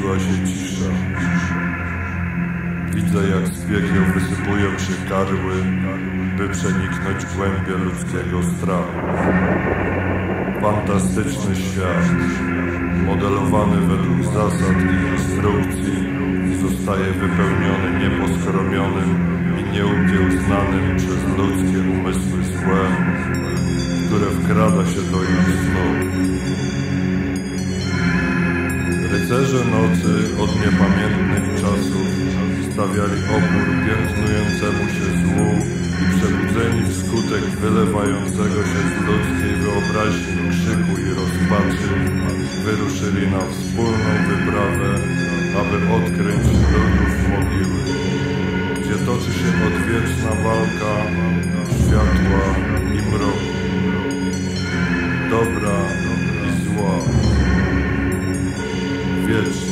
Zrodziła się cisza. Widzę, jak z piekieł wysypują się karły, by przeniknąć głębie ludzkiego strachu. Fantastyczny świat, modelowany według zasad i instrukcji, zostaje wypełniony nieposkromionym i nieukiełznanym przez ludzkie umysły złem, które wkrada się do ich snów. Rycerze nocy od niepamiętnych czasów stawiali opór piętnującemu się złu i przebudzeni wskutek wylewającego się z ludzkiej wyobraźni krzyku i rozpaczy wyruszyli na wspólną wyprawę, aby odkryć ludów mogiły, gdzie toczy się odwieczna walka światła i mroku, dobra i zła, wieczność.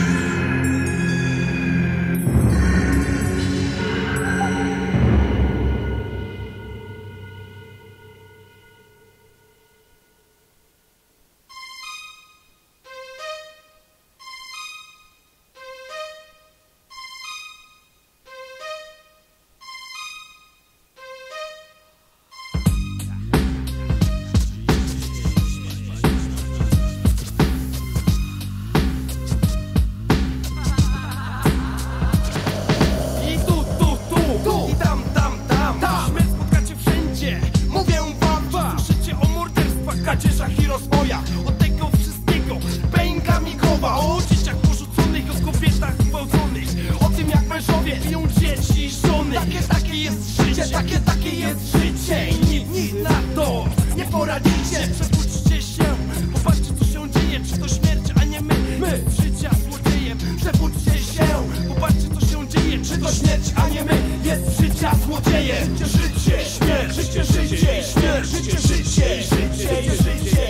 I rozbojach, od tego wszystkiego pęka mi głowa. O dzieciach porzuconych, o kobietach gwałconych, o tym jak mężowie biją dzieci i żony. Takie jest życie, takie jest życie. I nic na to nie poradzicie. Przebudźcie się, popatrzcie co się dzieje. Czy to śmierć, a nie my z życia złodziejem. Przebudźcie się, popatrzcie co się dzieje. Czy to śmierć, a nie my jest z życia złodziejem. Życie, śmierć, życie, życie, śmierć, życie, życie, życie, życie.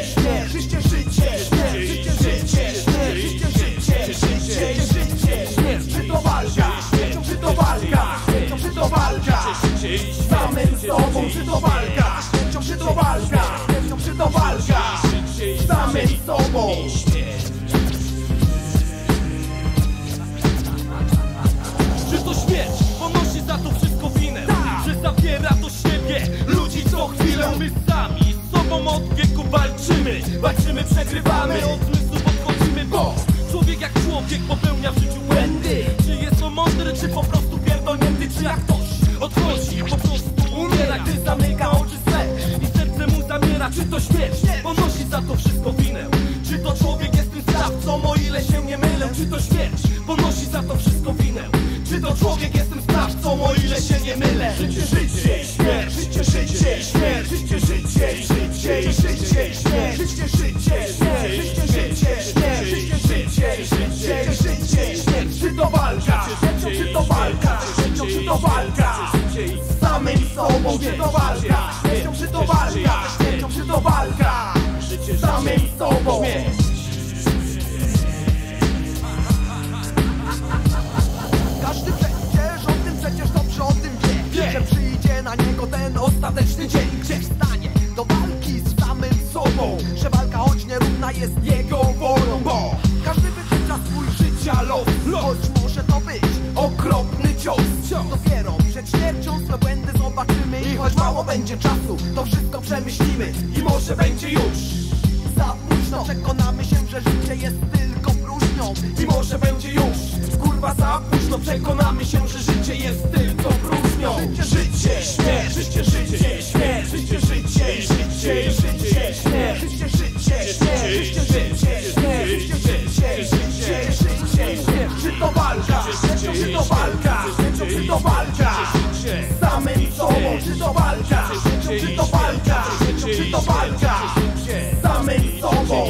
Samym sobą, czy to walka? Czy to walka? Czy to walka? Samym sobą. Czy to śmierć ponosi za to wszystko winę? Że zabiera do siebie ludzi co chwilę. My sami z sobą od wieku walczymy. Walczymy, przegrywamy, od zmysłów odchodzimy. Bo człowiek jak człowiek popełnia w życiu błędy. Czy jest on mądry, czy po prostu pierdolnięty? Czy jak ktoś odchodzi, po prostu umiera, gdy zamyka oczy swe i serce mu zamiera. Czy to śmierć ponosi za to wszystko winę? Czy to człowiek jest tym sprawcą, o ile się nie mylę? Czy to śmierć ponosi za to wszystko winę? Czy to człowiek jest tym sprawcą, o ile się nie mylę? Życie, życie, śmierć, życie, życie, śmierć, życie, życie, życie, życie, śmierć, życie, życie, śmierć, życie, życie, śmierć, życie, życie, życie, życie, śmierć. Czy to walka? Czy to walka? Czy to walka? Z samym sobą, czy to walka? Czy to walka? Czy to walka? Z samym sobą. Każdy przecież o tym dobrze o tym wie, że przyjdzie na niego ten ostateczny dzień, gdzie wstanie do walki z samym sobą, że walka choć nierówna jest jego wolą, bo każdy wytycza swój życia los, choć może to być okropny cios. Dopiero przed śmiercią swe błędy zobaczymy i choć mało będzie czasu, to wszystko przemyślimy i może będzie już za późno. Przekonamy się, że życie jest tylko próżnią i może będzie już kurwa za późno. Przekonamy się, że życie jest tylko próżnią. Życie, śmierć, życie, życie, śmierć, życie, życie, życie, życie, śmierć, życie, życie, śmierć, życie, życie, śmierć, życie, życie, życie, życie, śmierć. Czy to walka? Czy to walka? Czy to walka? Z samym sobą, czy to walka? Czy to walka? Czy to walka? Z samym sobą.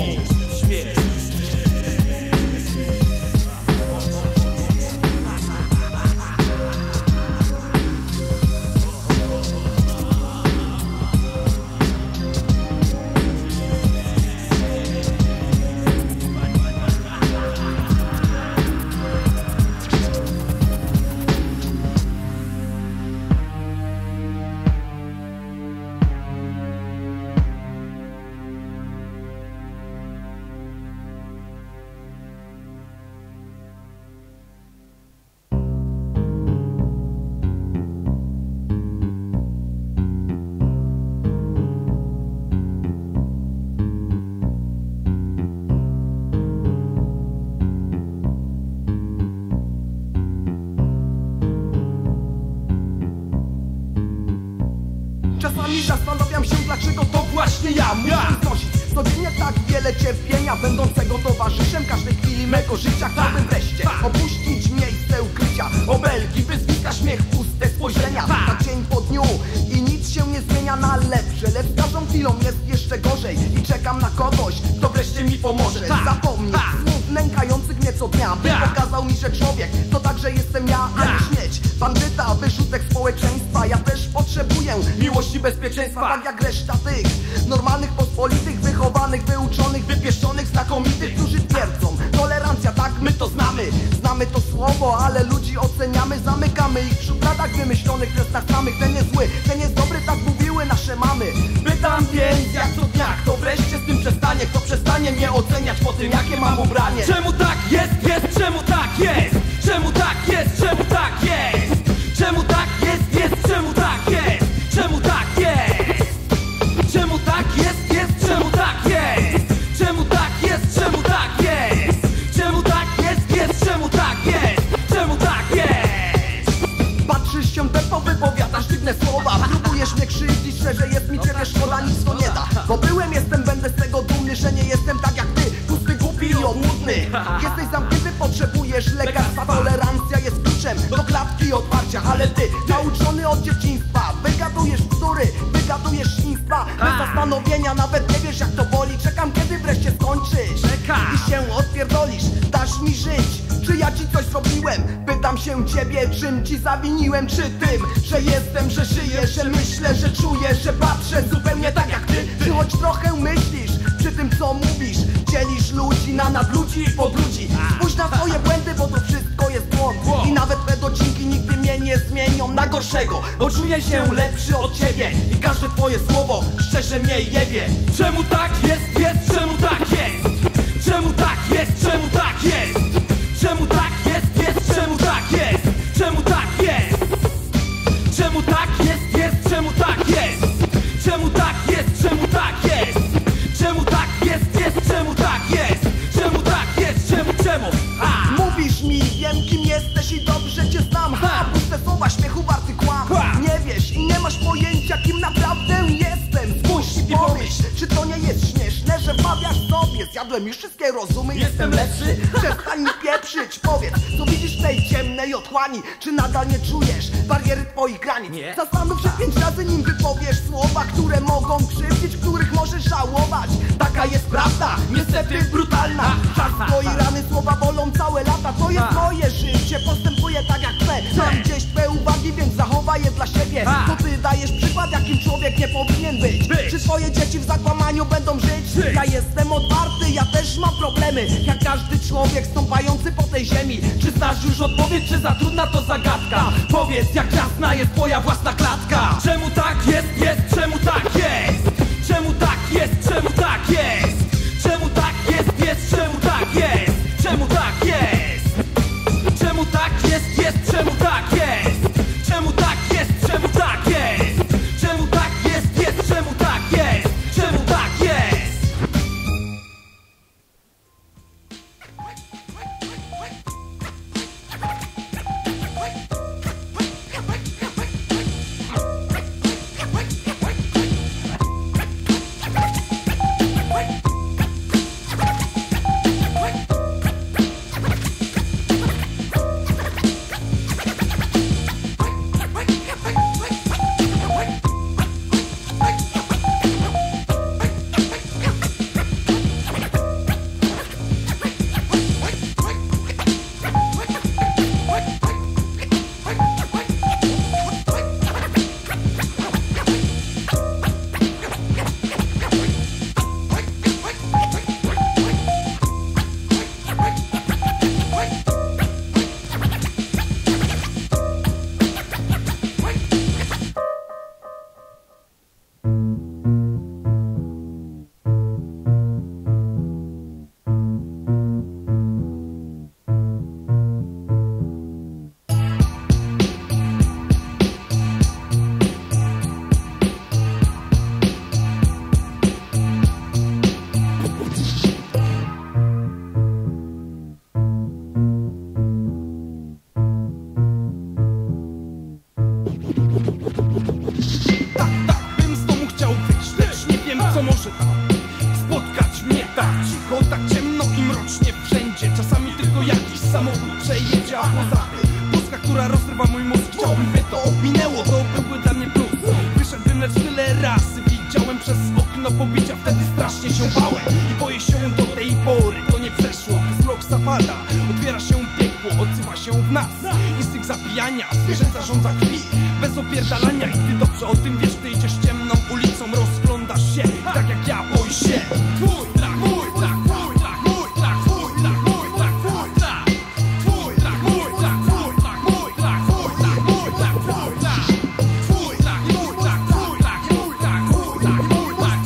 Zastanawiam się, dlaczego to właśnie ja muszę znosić codziennie tak wiele cierpienia, będącego towarzyszem każdej chwili mego życia. Chciałbym wreszcie opuścić miejsce ukrycia, obelgi, wyzwiska, śmiech, puste spojrzenia. Tak dzień po dniu i nic się nie zmienia na lepsze, lecz z każdą chwilą jest jeszcze gorzej i czekam na kogoś, kto wreszcie mi pomoże. Zapomnij słów nękających mnie co dnia, by pokazał mi, że człowiek to także jestem ja, a nie śmieć, bandyta, wyrzutek społeczeństwa. Ja też potrzebuję miłości, bezpieczeństwa, tak jak reszta tych normalnych, pospolitych, wychowanych, wyuczonych, wypieszczonych, znakomitych, którzy twierdzą: tolerancja, tak, my to znamy. Znamy to słowo, ale ludzi oceniamy, zamykamy ich w szufladach wymyślonych przez nas samych. Ten jest zły, ten jest dobry, tak mówiły nasze mamy. Pytam więc jak co dnia, kto wreszcie z tym przestanie, kto przestanie mnie oceniać po tym, jakie mam ubranie. Czemu tak jest, czemu tak jest? Czemu tak jest, czemu tak jest? Czemu tak jest, czemu tak jest? Czemu tak jest? Czemu tak jest, czemu tak jest? Czemu tak jest, czemu tak jest? Czemu tak jest, czemu tak jest? Czemu tak jest? Patrzysz się tempo, wypowiadasz dziwne słowa, próbujesz mnie krzywdzić, szczerze jest mi ciebie szkoda, nic to nie da. Bo byłem, jestem, będę z tego dumny, że nie jestem tak jak ty, pusty, głupi i obłudny. Jesteś zamknięty, potrzebujesz lekarstwa, tolerancja jest kluczem do klatki otwarcia. Ale ty, nauczony od dzieciństwa, wygadujesz bzdury, wygadujesz świństwa. Bez zastanowienia, nawet nie wiesz jak to boli. Czekam, kiedy wreszcie skończysz i się odpierdolisz. Dasz mi żyć, czy ja ci coś zrobiłem? Pytam się ciebie, czym ci zawiniłem? Czy tym, że jestem, że żyję, że myślę, że czuję, że patrzę zupełnie tak jak ty? Czy choć trochę myślisz przy tym co mówisz? Dzielisz ludzi na nadludzi i podludzi. Spójrz na swoje błędy, bo to wszystko jest błąd. I nawet te docinki nigdy mnie nie zmienią na gorszego, bo czuję się lepszy od ciebie i każde twoje słowo szczerze mnie jebie. Czemu tak jest, czemu tak jest? Czemu tak jest, czemu tak jest? Czemu tak jest, czemu tak jest? Czemu tak jest? Czemu tak jest, czemu tak jest? Czemu tak jest, czemu tak jest? Czemu tak jest, czemu tak jest? Czemu tak jest, czemu? Mówisz mi, wiem kim jesteś i dobrze cię znam. Puste słowa, śmiechu warty kłam. Nie wiesz i nie masz pojęcia kim naprawdę jestem. Spójrz i pomyśl, czy to nie jest śmieszne, że wmawiasz sobie: zjadłem już wszystkie rozumy, jestem lepszy. Przestań mi pieprzyć, powiedz, co widzisz w tej ciemnej otchłani. Czy nadal nie czujesz bariery twoich granic? Zastanów się 5 razy, nim wypowiesz słowa, które mogą krzywdzić, których możesz żałować. Taka jest prawda, niestety brutalna. Czas twoi rany, słowa bolą całe lata. To jest moje życie, postępuję tak jak chcę. Mam gdzieś twoje uwagi, więc zachowaj je dla siebie. To ty dajesz przykład, jakim człowiek nie powinien być. Czy twoje dzieci w zakłamaniu będą żyć? Ja jestem otwarty, ja też mam problemy, jak każdy człowiek stąpający po tej ziemi. Czy znasz już odpowiedź, czy za trudna to zagadka? Powiedz, jak jasna jest twoja własna klatka. Czemu tak jest, czemu tak jest? Czemu tak jest, czemu tak jest? Czemu tak jest, czemu tak jest? Czemu tak jest? Czemu tak jest, czemu tak jest? Czemu tak jest, czemu tak jest? Czemu tak jest, czemu tak jest? Czemu tak jest? Tak cicho, tak ciemno i mrocznie wszędzie. Czasami tylko jakiś samochód przejedzie, a poza tym puska, która rozrywa mój mózg. Chciałbym, by to minęło, to byłby dla mnie plus. Wyszedłbym lecz tyle razy widziałem przez okno pobicia. Wtedy strasznie się bałem i boję się do tej pory. To nie przeszło, wzrok zapada, otwiera się piekło, odzywa się w nas instynkt zabijania, zwierzęta żądza krwi, bez opierdalania. I ty dobrze o tym wiesz, ty idziesz ciemną ulicą, rozglądasz się i tak jak ja boisz się. Twój strach, mój strach, mój strach, mój strach, mój strach, mój strach, mój strach, twój strach, mój strach, mój strach, mój strach, mój strach, mój strach, mój strach, twój strach, mój strach, mój strach, mój strach, mój strach, mój strach, mój strach,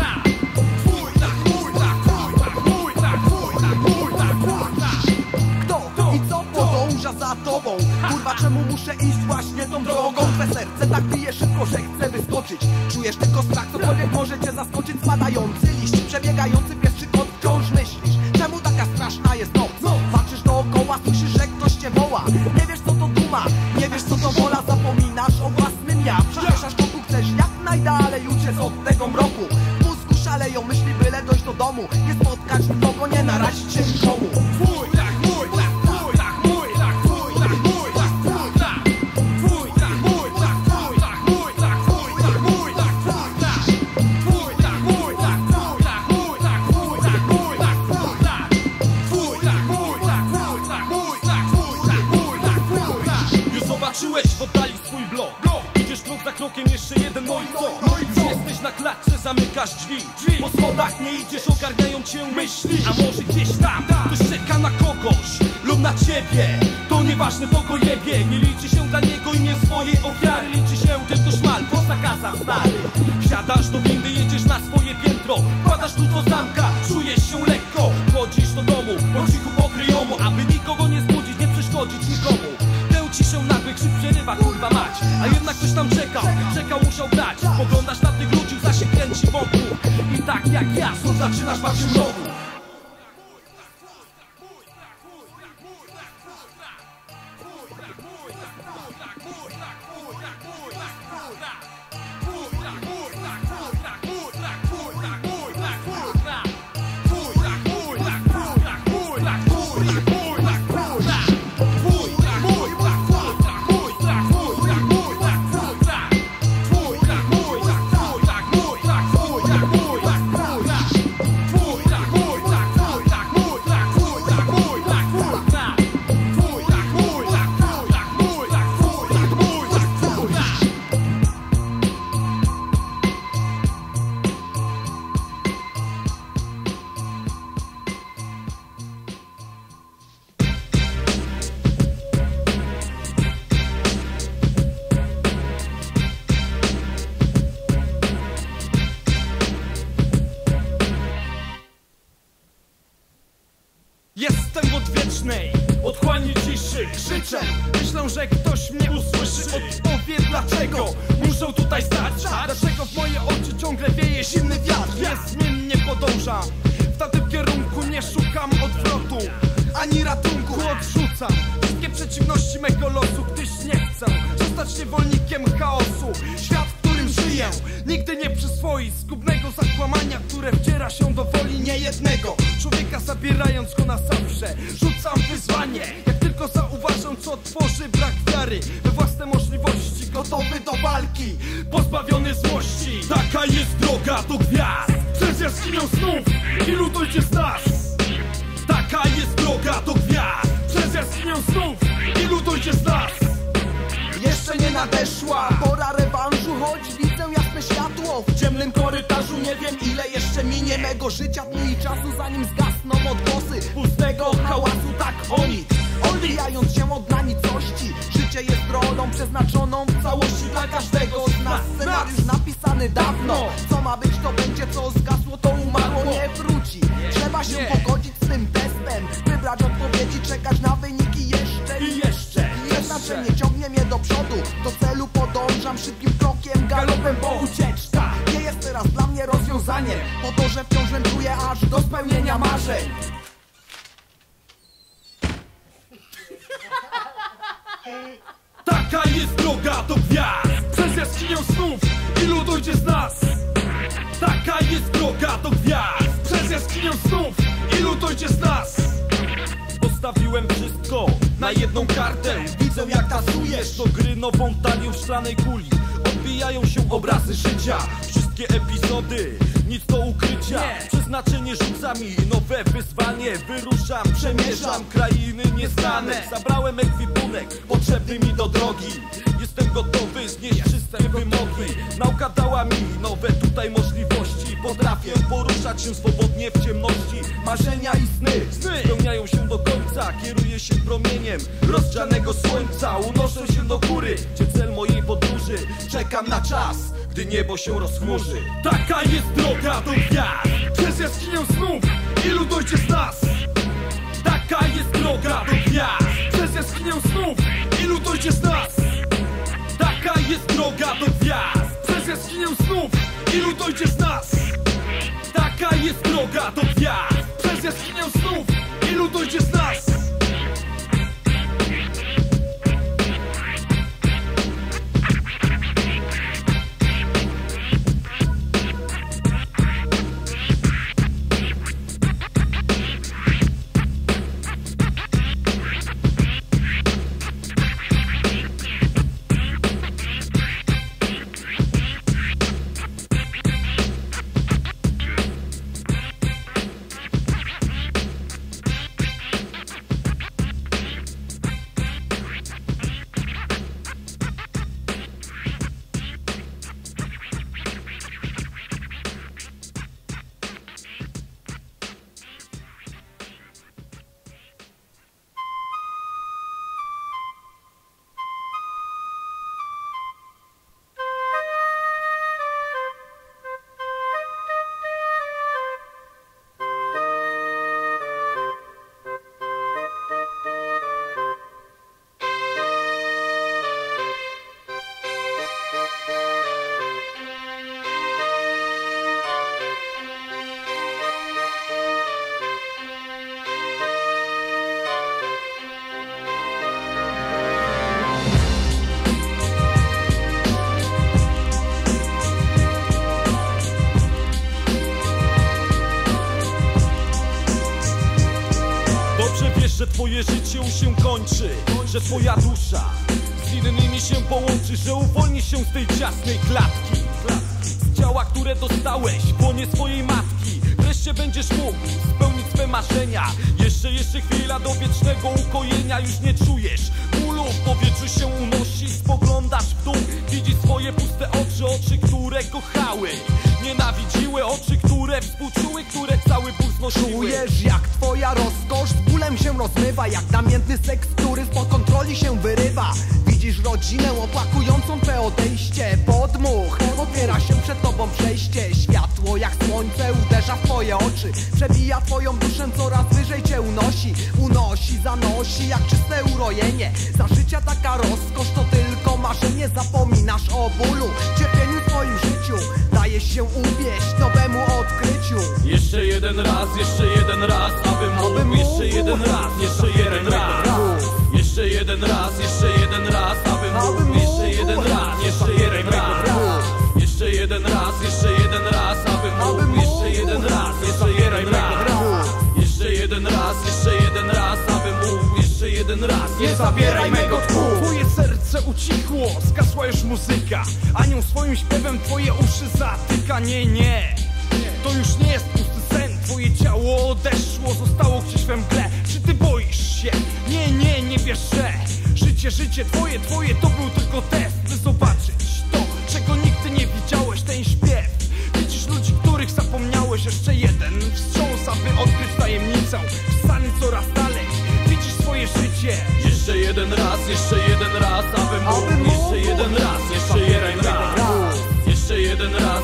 twój strach, mój strach, mój strach, mój strach, mój strach, mój strach, mój strach. Kto i co podąża za tobą? Kurwa, czemu muszę iść właśnie tą drogą? Twe serce tak bije szybko, że chce wyskoczyć. Czujesz tylko strach, cokolwiek może cię zaskoczyć. Spadający liść, przebiegający pies czy kot. Wciąż myślisz, czemu taka straszna jest noc? Patrzysz dookoła, słyszysz, że ktoś cię woła. Nie wiesz co to duma, nie wiesz co to wola. Zapominasz o własnym ja. Przyspieszasz kroku, chcesz jak najdalej uciec od tego mroku. W mózgu szaleją myśli, byle dojść do domu. Nie spotkać nikogo, nie narazić się nikomu. Twój strach, mój strach, mój strach, mój strach, mój strach, mój strach, mój strach, twój strach, mój strach, mój strach, mój strach, mój strach, mój strach, twój strach, twój strach, mój strach, mój strach, mój strach, mój strach, mój strach, twój strach, twój strach, mój strach, mój strach, mój strach, mój strach, mój strach, twój strach. Już zobaczyłeś w oddali swój blok. Idziesz krok za krokiem, jeszcze jeden, no i co? Już jesteś na klatce, zamykasz drzwi. Po schodach nie idziesz, ogarniają cię myśli. A może gdzieś tam ktoś czeka na kogoś lub na ciebie. To nieważne, to go jebie. Nie liczy się dla niego i nie swojej ofiary. Liczy się tylko szmal, po zakazach stary. Wsiadasz do windy, jedziesz na swoje piętro. Wpadasz tu do zamka, czujesz się lekko. Chodzisz do domu, po cichu pokryjomu, aby nikogo nie zbudzić, nie przeszkodzić nikomu. Ci się nagły krzyk przerywa, kurwa mać. A jednak ktoś tam czekał, musiał grać. Poglądasz na tych ludzi, za się kręci wokół. I tak jak ja, znów zaczynasz bać się mroku. Jestem w odwiecznej otchłani ciszy. Krzyczę, myślę, że ktoś mnie usłyszy. Odpowie dlaczego muszę tutaj stać. Dlaczego w moje oczy ciągle wieje zimny wiatr. Niezmiennie podążam w tamtym kierunku. Nie szukam odwrotu ani ratunku. Odrzucam wszystkie przeciwności mego losu, gdyż nie chcę zostać niewolnikiem chaosu. Świat, w którym żyję, nigdy nie przyswoi zgubnego zakłamania, które wdziera się do woli niejednego człowieka, zabierając go na zawsze. Rzucam wyzwanie, jak tylko zauważę, co tworzy brak wiary we własne możliwości. Gotowy do walki, pozbawiony złości. Taka jest droga do gwiazd, przez jaskinią snów. Ilu dojdzie z nas? Taka jest droga do gwiazd, przez jaskinią snów. Ilu dojdzie z nas? Jeszcze nie nadeszła pora rewanżu, choć widzę jasne światło w ciemnym korytarzu. Nie wiem ile jeszcze minie mego życia, dni i czasu, zanim zgasną odgłosy pustego hałasu. Tak oni, odbijając się od na nicości. Życie jest rolą przeznaczoną w całości dla każdego z nas. Scenariusz napisany dawno. Co ma być, to będzie, co zgasło, to umarło, nie wróci. Trzeba się pogodzić z tym testem, wybrać odpowiedzi, czekać na wyniki jeszcze i jeszcze. Przeznaczenie ciągnie mnie do przodu, do celu podążam szybkim krokiem, galopem, bo ucieczka nie jest teraz dla mnie rozwiązaniem. Po to, że wciąż wędruję aż do spełnienia marzeń. Taka jest droga do gwiazd, przez jaskinią snów. Ilu dojdzie z nas? Taka jest droga do gwiazd, przez jaskinią jaskinią snów i lutujcie z nas. Postawiłem wszystko na jedną kartę. Widzę jak tasujesz do gry nową talią w szklanej kuli. Odbijają się obrazy życia, wszystkie epizody, nic do ukrycia. Przeznaczenie rzuca mi nowe wyzwanie. Wyruszam, przemierzam krainy nieznane. Zabrałem ekwipunek potrzebny mi do drogi. Jestem gotowy znieść wszystkie wymogi. Nauka dała mi nowe tutaj możliwości. Potrafię poruszać się swobodnie w ciemności. Marzenia i sny spełniają się do końca. Kieruję się promieniem rozgrzanego słońca. Unoszę się do góry, gdzie cel mojej podróży. Czekam na czas, gdy niebo się rozchmurzy. Taka jest droga do gwiazd, przez jaskinię snów i lutujcie z nas. Taka jest droga do gwiazd, przez jaskinię snów i lutujcie z nas. Taka jest droga do gwiazd, przez jaskinię snów i lutujcie z nas. Taka jest droga do gwiazd, przez jaskinię snów i lutujcie z nas. Że twoje życie już się kończy, że twoja dusza z innymi się połączy, że uwolnisz się z tej ciasnej klatki, z ciała, które dostałeś w łonie swojej matki. Wreszcie będziesz mógł spełnić swe marzenia. Jeszcze chwila do wiecznego ukojenia. Już nie czujesz bólu, w powietrzu się unosi. Spoglądasz w dół, widzisz swoje puste oczy. Oczy, które kochały, nienawidziły. Oczy, które współczuły, które cały ból znosiły. Czujesz jak twoja rozkosz z bólem się rozmywa, jak namiętny seks, który spod kontroli się wyrywa. Widzisz rodzinę opłakującą twe odejście. Podmuch, otwiera się przed tobą przejście. Światło jak słońce uderza w twoje oczy. Przebija twoją duszę, coraz wyżej cię unosi. Unosi, zanosi jak czyste urojenie. Za życia taka rozkosz to tylko marzenie. Zapominasz o bólu, cierpieniu w twoim życiu. Dajesz się uwieść nowemu odkryciu. Jeszcze jeden raz, aby mógł. Jeszcze jeden raz, jeszcze jeden raz. Jeszcze jeden raz, aby mógł. Jeszcze jeden raz, jeszcze jeden raz. Jeszcze jeden raz, aby mógł. Jeszcze jeden raz, jeszcze jeden raz. Jeszcze jeden raz, aby mógł. Jeszcze jeden raz, nie zabieraj mego tchu. Twoje serce ucichło, zgasła już muzyka. Anioł swoim śpiewem twoje uszy zatyka. Nie, to już nie jest pusty sen. Twoje ciało odeszło, zostało gdzieś we mgle. Czy ty boisz się? Nie wiesz, że życie twoje to był tylko test, by zobaczyć to, czego nigdy nie widziałeś. Ten śpiew, widzisz ludzi, których zapomniałeś. Jeszcze jeden wstrząs, aby odkryć tajemnicę. Wstany coraz dalej, widzisz swoje życie. Jeszcze jeden raz, aby mógł. Jeszcze jeden raz, jeszcze jeden raz. Jeszcze jeden raz,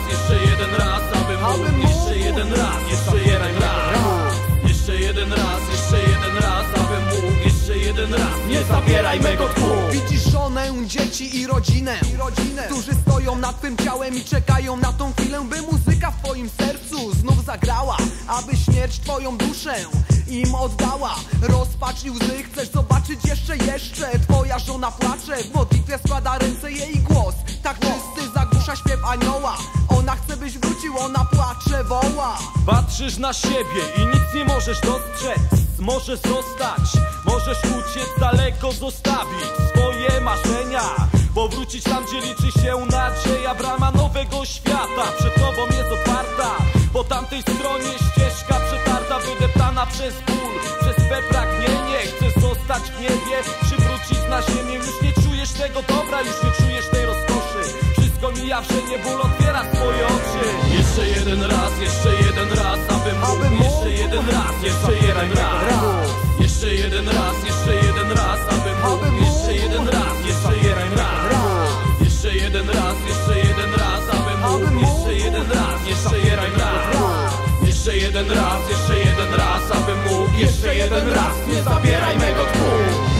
aby mógł. Jeszcze jeden raz, jeszcze jeden raz. Jeszcze jeden raz, aby mógł. Jeszcze jeden raz, nie zabieraj mego tchu. Widzisz żonę, dzieci i rodzinę, którzy stoją nad twym ciałem i czekają na tą chwilę, by muzyka w twoim sercu znów zagrała, aby śmierć twoją duszę im oddała. Rozpacz i łzy, chcesz zobaczyć jeszcze. Twoja żona płacze, w modlitwie składa ręce, jej głos tak czysty, zagłusza dusza śpiew anioła. Ona chce byś wrócił, ona płacze, woła. Patrzysz na siebie i nic nie możesz dostrzec. Możesz zostać, możesz uciec daleko, zostawić swoje marzenia, powrócić tam, gdzie liczy się nadzieja. Brama nowego świata przed tobą jest otwarta. Po tamtej stronie ścieżka przetarta, wydeptana przez ból, przez swe pragnienie. Chcesz zostać w niebie, przywrócić na ziemię. Już nie czujesz tego dobra, już nie czujesz tej rozkoszy. Wszystko mija, wrzenie, ból otwiera swoje oczy. Jeszcze jeden raz, aby mógł. Jeszcze jeden raz, jeszcze jeden raz. Jeszcze jeden raz, aby mógł. Jeszcze jeden raz, jeszcze jeden raz. Jeszcze jeden raz, aby mógł. Jeszcze jeden raz, jeszcze jeden raz. Jeszcze jeden raz, aby mógł. Jeszcze jeden raz, nie zabieraj mego tchu.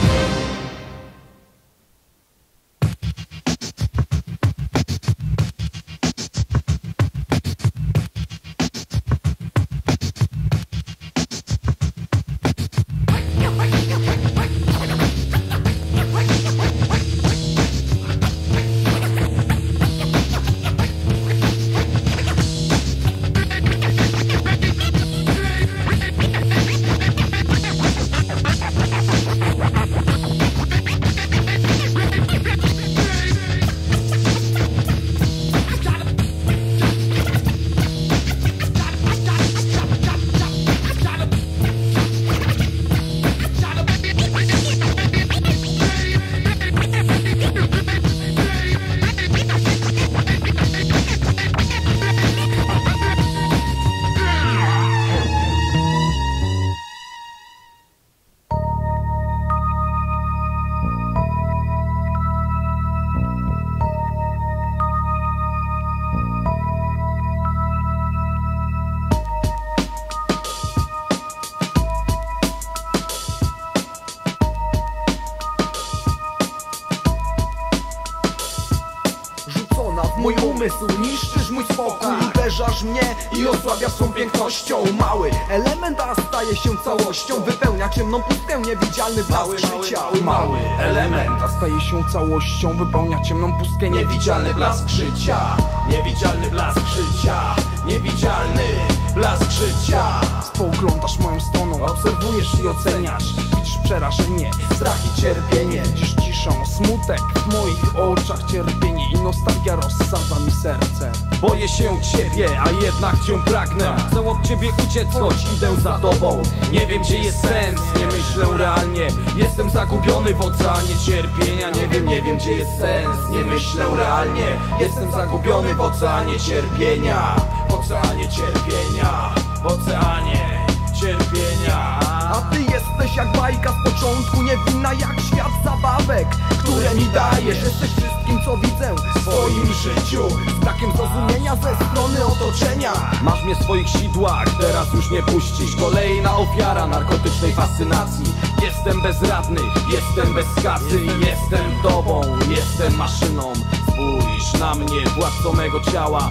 Mój umysł, niszczysz mój spokój. Uderzasz mnie i osłabiasz swą pięknością. Mały element, a staje się całością. Wypełnia ciemną pustkę, niewidzialny blask życia. Mały element, a staje się całością. Wypełnia ciemną pustkę, niewidzialny blask życia. Niewidzialny blask życia. Niewidzialny blask życia. Spoglądasz moją stroną, obserwujesz i oceniasz. Widzisz przerażenie, strach i cierpienie. Widzisz ciszą, smutek w moich oczach, cierpienie i nostalgia rozsadza mi serce. Boję się ciebie, a jednak cię pragnę. Chcę od ciebie uciec, choć idę za tobą. Nie wiem, gdzie jest sens, nie myślę realnie. Jestem zagubiony w oceanie cierpienia. Nie wiem, gdzie jest sens, nie myślę realnie. Jestem zagubiony w oceanie cierpienia. W oceanie cierpienia. W oceanie cierpienia. A ty jesteś jak bajka z początku, niewinna jak świat zabawek, które mi dajesz. Jesteś wszystkim, co widzę w swoim życiu, z brakiem zrozumienia ze strony otoczenia. Masz mnie w swoich sidłach, teraz już nie puścisz. Kolejna ofiara narkotycznej fascynacji. Jestem bezradny, jestem bez kasy. Jestem tobą, jestem maszyną. Spójrz na mnie, władcą mego ciała.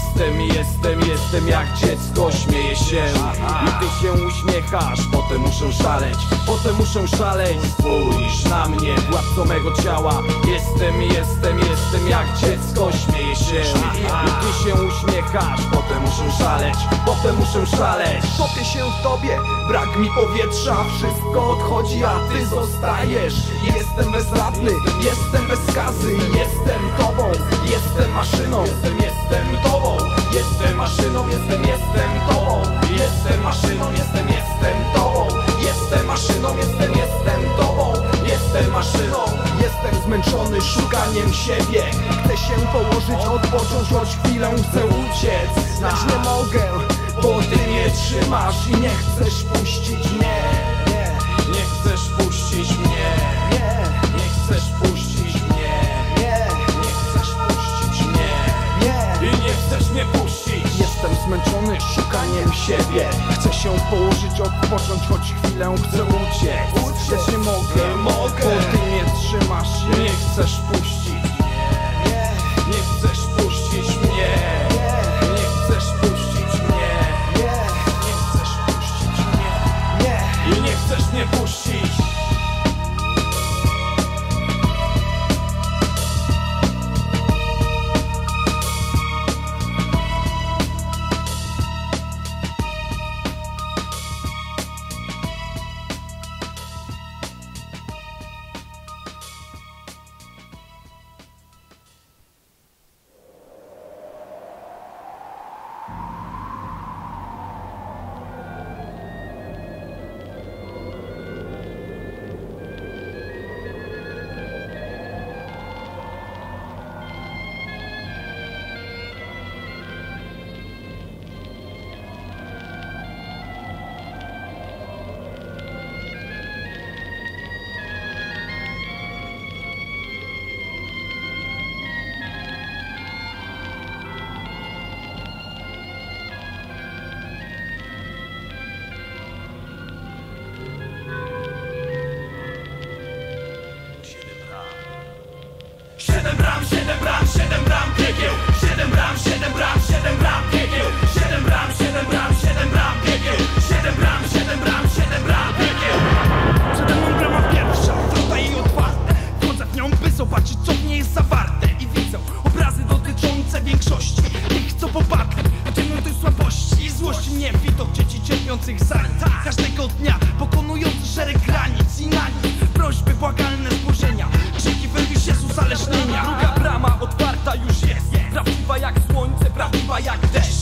Jestem jak dziecko, śmieję się i ty się uśmiechasz. Potem muszę szaleć. Spójrz na mnie, władcą mego ciała. Jestem jak dziecko, śmieję się i ty się uśmiechasz. Potem muszę szaleć. Topię się w tobie, brak mi powietrza. Wszystko odchodzi, a ty zostajesz. Jestem bezradny, jestem bez skazy. Jestem tobą, jestem maszyną. Jestem tobą, jestem maszyną. Jestem tobą, jestem maszyną. Jestem tobą, jestem maszyną. Jestem tobą, jestem maszyną. Jestem zmęczony szukaniem siebie. Chcę się położyć, odpocząć, choć chwilę chcę uciec. Lecz nie mogę, bo ty mnie trzymasz i nie chcesz puścić mnie. Nie chcesz puścić mnie. Nie chcesz puścić mnie. Nie chcesz puścić mnie. I nie chcesz mnie puścić. Jestem zmęczony szukaniem siebie. Chcę się położyć, odpocząć, choć chwilę chcę uciec. Lecz nie mogę, bo ty mnie trzymasz i nie chcesz puścić. Nie chcesz puścić mnie. Nie chcesz puścić mnie. Nie chcesz puścić mnie. I nie chcesz mnie puścić. bram, 7 bram, 7 bram piekieł. 7 bram, 7 bram, 7 bram piekieł. 7 bram, 7 bram, 7 bram piekieł. 7 bram, 7 bram, 7 bram piekieł. Przede mną brama pierwsza, wrota jej otwarte. Wchodzę w nią, by zobaczyć, co w niej jest zawarte. I widzę obrazy dotyczące większości tych, co popadli na ciemną tej słabości i złości mnie widok dzieci cierpiących za nic. Każdego dnia pokonujący szereg granic i na nich prośby, błagalne spojrzenia, krzyki wyrwi się z uzależnienia. Druga brama otwarta już jest, prawdziwa jak słońce, prawdziwa jak deszcz.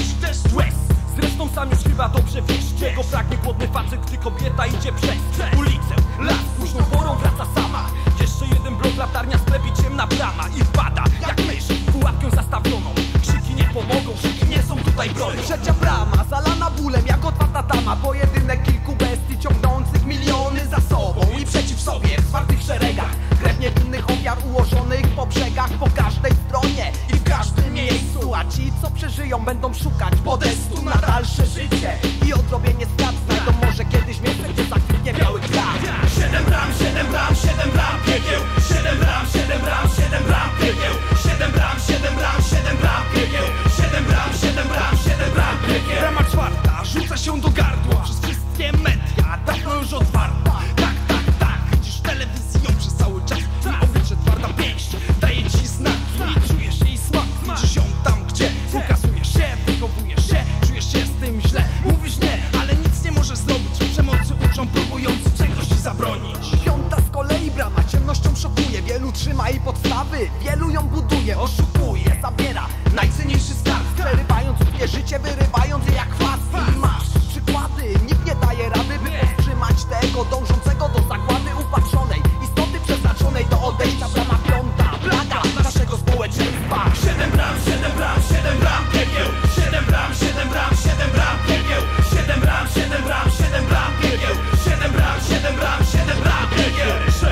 Łez. Zresztą sam już chyba dobrze wiesz, czego pragnie głodny facet, gdy kobieta idzie przez ulicę. Las późną porą wraca sama. Jeszcze jeden blok, latarnia, sklep i ciemna brama. I wpada jak mysz, pułapkę zastawioną. Krzyki nie pomogą, krzyki nie są tutaj bronią. Trzecia brama, zalana bólem jak otwarta tama. Pojedynek kilku bestii ciągnących miliony za sobą i przeciw sobie w zwartych szeregach. Krew niewinnych ofiar ułożonych po brzegach, po każdej stronie i w każdym miejscu. A ci, co przeżyją, będą szukać podestu na dalsze życie i odrobienie strat. Znajdą może kiedyś miejsce, gdzie zakwitnie biały kwiat. 7 bram, 7 bram, 7 bram piekieł. 7 bram, 7 bram, 7 bram piekieł. 7 bram, 7 bram, 7 bram piekieł. 7 bram, 7 bram, 7 bram piekieł. Brama czwarta rzuca się do gardła przez wszystkie media, dawno już otwarta. Tak, tak, tak, widzisz w telewizji ją przez cały czas. I oblicze twarda pięść daje ci znaki i czujesz jej smak. Widzisz ją tam, gdzie ukazujesz się, wychowujesz się, czujesz się z tym źle. Mówisz nie, ale nic nie możesz zrobić. Przemocy uczą, próbując czegoś ci zabronić. Piąta z kolei brama ciemnością szokuje. Wielu trzyma jej podstawy, wielu ją buduje, oszukuje, zabiera najcenniejszy skarb, przerywając ludzkie życie, wyrywając je jak chwast. I masz przykłady, nikt nie daje rady, by powstrzymać tego dążącego do zagłady upatrzonej istoty przeznaczonej do odejścia. Brama piąta, plaga naszego społeczeństwa. 7 bram, 7 bram, 7 bram piekieł. 7 bram, 7 bram, 7 bram piekieł. 7 bram, 7 bram, 7 bram piekieł. 7 bram, 7 bram, 7 bram piekieł.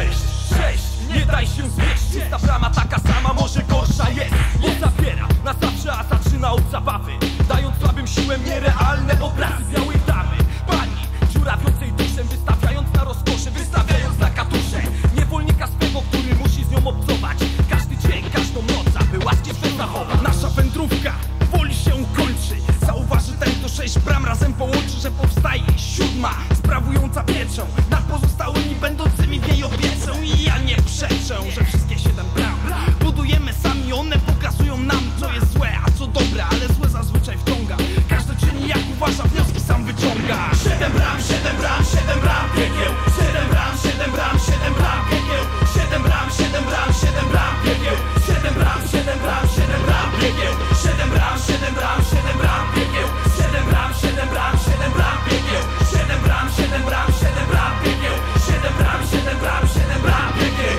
6, nie daj się zwieść. Ta brama taka sama, może gorsza jest, bo zabiera na zawsze, a zaczyna od zabawy, dając słabym siłę nierealne obrazy białej damy. Pani, dziurawiącej duszę, wystawiając na rozkosze, wystawiając na katusze niewolnika swego, który musi z nią obcować każdy dzień, każdą noc, aby łaski swe zachować. Nasza wędrówka powoli się kończy. Zauważy ten, kto 6 bram razem połączy, że powstaje 7, sprawująca pieczę nad pozostałymi będącymi w niej opiecą. I ja nie przeczę, że wszystkie 7 bram budujemy sami. One pokazują nam, co jest złe, a co dobre, ale złe zazwyczaj wciąga. Każdy czyni jak uważa, wnioski sam wyciąga. 7 bram, 7 bram, 7 bram piekieł. 7 bram, 7 bram, 7 bram piekieł. 7 bram, 7 bram, 7 bram piekieł. 7 bram, 7 bram, 7 bram piekieł. 7 bram, 7 bram, 7 bram piekieł. 7 bram, 7 bram, 7 bram piekieł. 7 bram, 7 bram, 7 bram piekieł. 7 bram, 7 bram, 7 bram piekieł.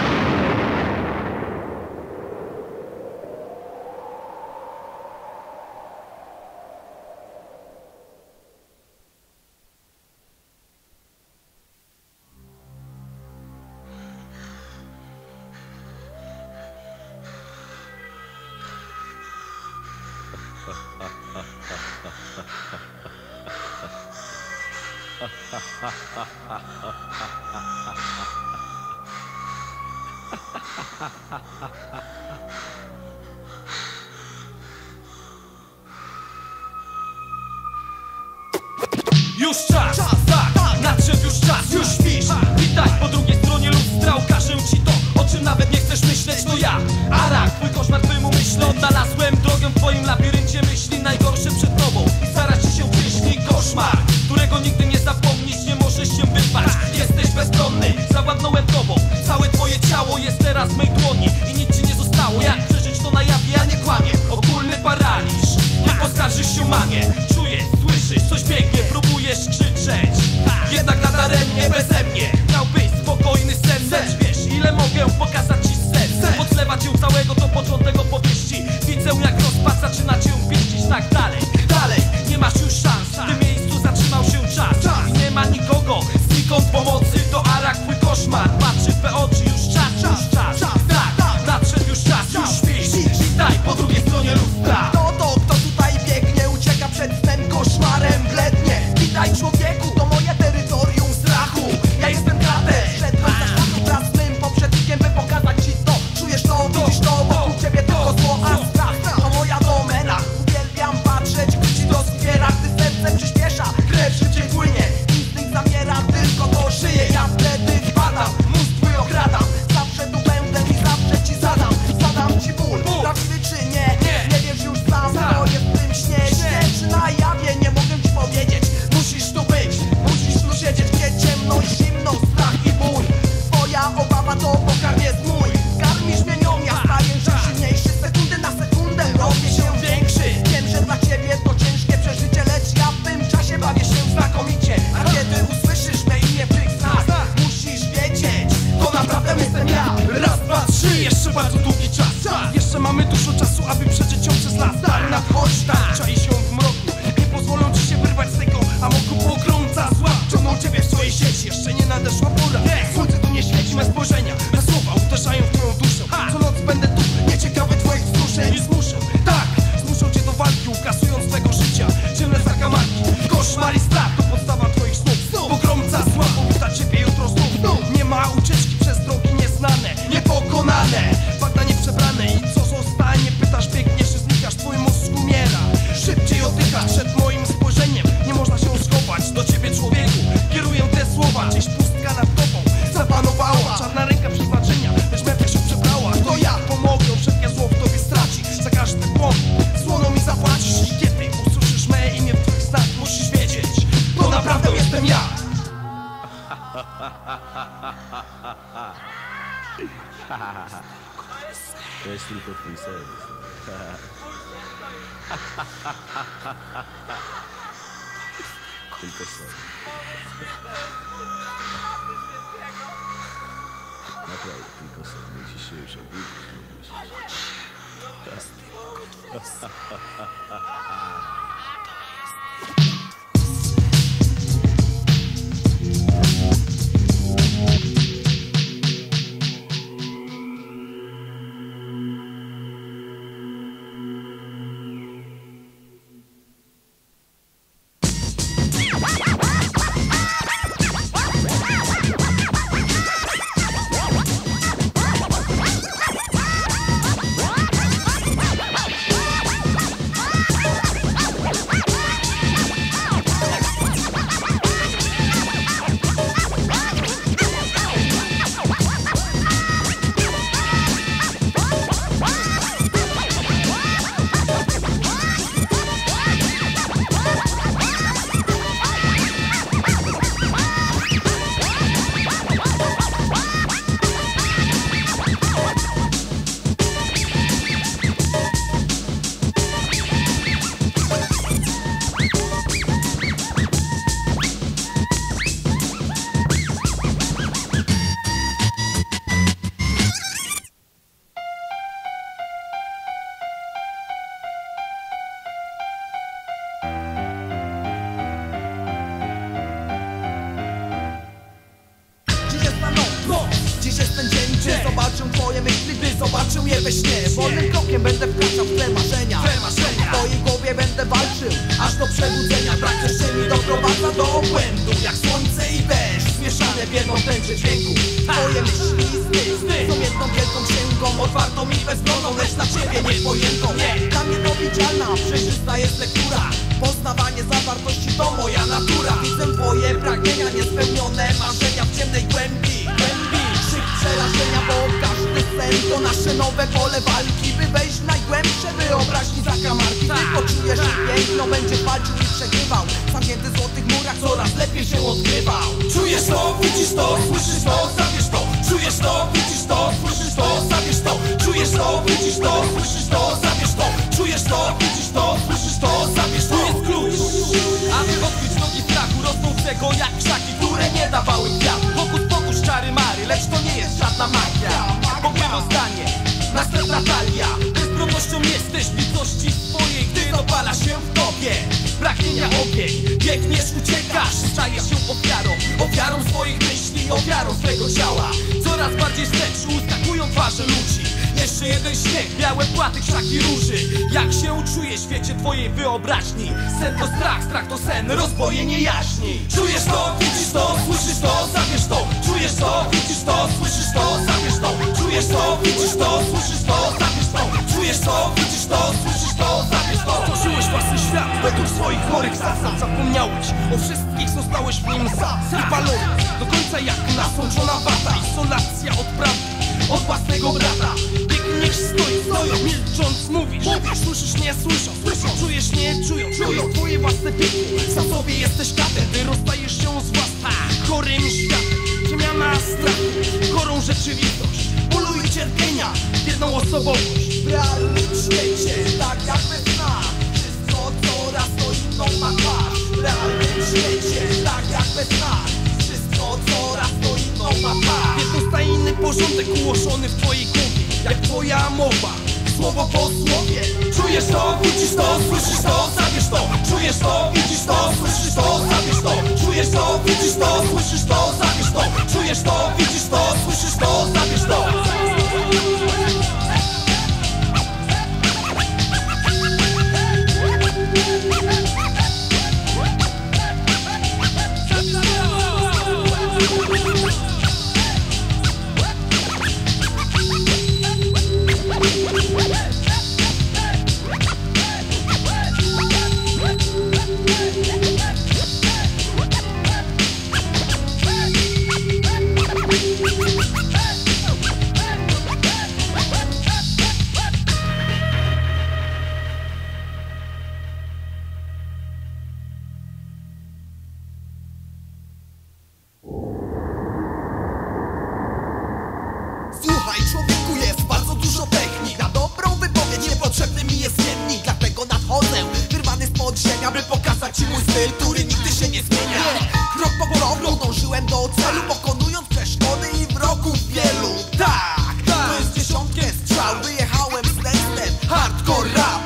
Już czas, tak, nadszedł już czas, już śpisz. Witaj po drugiej stronie lustra, ukażę ci to, o czym nawet nie chcesz myśleć. To ja, Arak, twój koszmar twojemu myślę. Odnalazłem drogę w twoim labiryncie myśli, najgorsze przed tobą i stara ci się przyśni koszmar, którego nigdy nie zapomnisz, nie możesz się wyspać. Jesteś bezbronny, zawładnąłem tobą. Całe twoje ciało jest teraz w mej dłoni i nic ci nie zostało. Jak przeżyć to na jawie, a nie kłamie. Ogólny paraliż, nie poskarżysz się mamie. Czujesz, słyszysz, coś biegnie, próbujesz krzyczeć, jednak nadaremnie beze mnie. Miałbyś spokojny sen, lecz wiesz, ile mogę pokazać ci serce. Podlewać ją całego, to początek opowieści. Widzę jak To jest tylko twój serwis. Tylko serwis. Naprawdę, tylko serwis. Musisz się już obudzić. Zobaczę twoje myśli, gdy zobaczę je we śnie. Wolnym krokiem będę wkraczał w te marzenia. W twojej głowie będę walczył aż do przebudzenia. Brak przestrzeni doprowadza do obłędu. Jak słońce i deszcz zmieszane w jedną tęczę dźwięku. Twoje myśli i sny są jedną wielką księgą, otwartą i bezbronną, lecz na ciebie niepojętą. Dla mnie niewidzialna, przejrzysta jest lektura. Poznawanie zawartości to moja natura. Widzę twoje pragnienia, niespełnione marzenia w ciemnej głębi. Krzyk przerażenia, bo każdy sen to nasze nowe pole walki. By wejść w najgłębsze wyobraźni zakamarki. Ty poczujesz, że piękno będzie walczył i przegrywał. Zamknięty w złotych murach coraz lepiej się odkrywał. Czujesz to, widzisz to, słyszysz to, zabierz to. Czujesz to, widzisz to, słyszysz to, zabierz to. Czujesz to, widzisz to, słyszysz to, zabierz to. Czujesz to, widzisz to, słyszysz to, zabierz to. Tu jest klucz, aby odkryć nogi strachu. Rosną z tego jak krzaki, które nie dawały kwiatu. Hokus pokus, czary mary, lecz to nie jest żadna magia. Pokrywa zdanie, następna talia. Bezbronnością jesteś bliskości swojej, gdy dopala się w tobie pragnienia ogień. Biegniesz, uciekasz, stajesz się ofiarą swoich myśli, ofiarą swego ciała. Coraz bardziej wstecz uskakują twarze ludzi. Jeszcze jeden śnieg, białe płaty, krzaki róży. Jak się czujesz w świecie twojej wyobraźni? Sen to strach, strach to sen, rozbojenie jaźni. Czujesz to, widzisz to, słyszysz to, zabierz to. Czujesz to, widzisz to, słyszysz to, zabierz to. Czujesz to, widzisz to, słyszysz to, zabierz to. Czujesz to, widzisz to, słyszysz to, zabierz to. Stworzyłeś własny świat według swoich chorych zasad. Zapomniałeś o wszystkich, zostałeś w nim sam. Wypalony do końca jak nasączona wata. Izolacja od prawdy, od własnego brata. Biegniesz, stoją, milcząc mówisz. Słyszysz, nie słysząc, czujesz, nie czując. Czują twoje własne piękno, sam sobie jesteś katem. Ty rozstajesz się z własnym chorym światem. Przemiana strachu, chorą rzeczywistość, bólu i cierpienia, jedną osobowość. W realnym świecie, tak jakby snach, wszystko coraz to inną ma twarz. W realnym świecie, tak jakby snach, wszystko coraz to inną ma twarz. Jednostajny porządek ułożony w twojej głowie, jak twoja mowa, słowo po słowie. Czujesz to, widzisz to, słyszysz to, zabierz to. Czujesz to, widzisz to, słyszysz to, zabierz to. Czujesz to, widzisz to, słyszysz to, zabierz to. Czujesz to, widzisz to, słyszysz to, zabierz to. styl, który nigdy się nie zmienia. Krok po kroku dążyłem do celu, pokonując przeszkody i wrogów wielu. Tak, to jest dziesiątkę strzał, wyjechałem z tekstem hardcore rap,